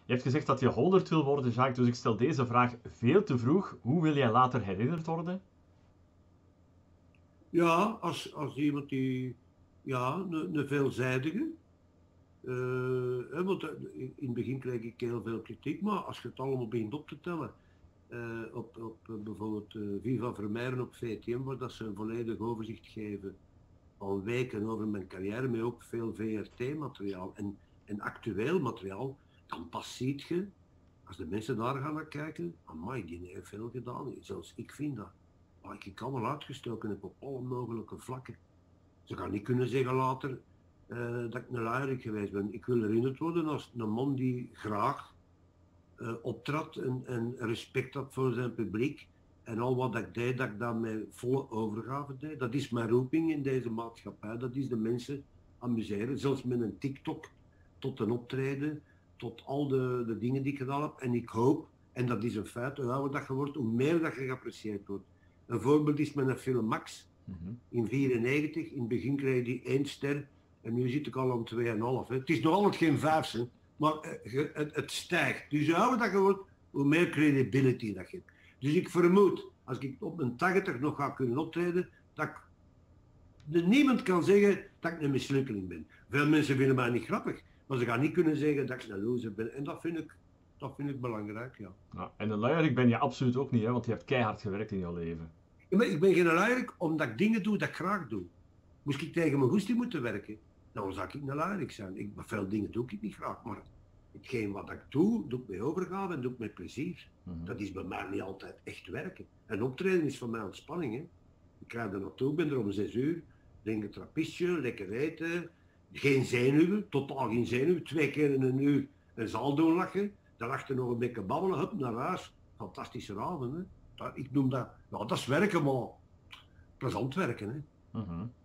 Je hebt gezegd dat je 100 wil worden, Jacques, dus ik stel deze vraag veel te vroeg. Hoe wil jij later herinnerd worden? Ja, als iemand die, ja, een veelzijdige. Want in het begin kreeg ik heel veel kritiek, maar als je het allemaal begint op te tellen, op bijvoorbeeld Viva Vermeijren op VTM, waar dat ze een volledig overzicht geven al weken over mijn carrière, met ook veel VRT-materiaal en actueel materiaal, dan pas ziet je, als de mensen daar gaan naar kijken, amai, die heeft veel gedaan. Zelfs ik vind dat. Maar ik kan wel uitgestoken heb op alle mogelijke vlakken. Ze gaan niet kunnen zeggen later dat ik een luierik geweest ben. Ik wil herinnerd worden als een man die graag optrad en respect had voor zijn publiek. En al wat ik deed, dat ik dat met volle overgave deed. Dat is mijn roeping in deze maatschappij. Dat is de mensen amuseren. Zelfs met een TikTok tot een optreden, tot al de dingen die ik gedaan heb. En ik hoop, en dat is een feit, hoe ouder dat je wordt, hoe meer dat je geapprecieerd wordt. Een voorbeeld is met een film Max. In 1994, in het begin kreeg hij 1 ster en nu zit ik al aan 2,5. Het is nog altijd geen 5, hè, maar het stijgt. Dus hoe ouder dat je wordt, hoe meer credibility dat je hebt. Dus ik vermoed, als ik op mijn 80 nog ga kunnen optreden, dat niemand kan zeggen dat ik een mislukkeling ben. Veel mensen vinden mij niet grappig, maar ze gaan niet kunnen zeggen dat ik een loser ben. En dat vind ik belangrijk, ja. Nou, en een luierik ben je absoluut ook niet, hè, want je hebt keihard gewerkt in je leven. Ik ben geen luierik omdat ik dingen doe dat ik graag doe. Moest ik tegen mijn goesting moeten werken, dan zou ik een luierik zijn. Veel dingen doe ik niet graag, maar hetgeen wat ik doe, doe ik met overgave en doe ik met plezier. Dat is bij mij niet altijd echt werken. En optreden is voor mij ontspanning. Hè. Ik ga er naartoe, ben er om 6 uur, drink een trappistje, lekker eten, geen zenuwen, totaal geen zenuwen, 2 keer in een uur een zaal doen lachen, daarachter nog een beetje babbelen, hup, naar huis. Fantastische avond. Hè. Ik noem dat, nou, dat is werken, maar plezant werken. Hè.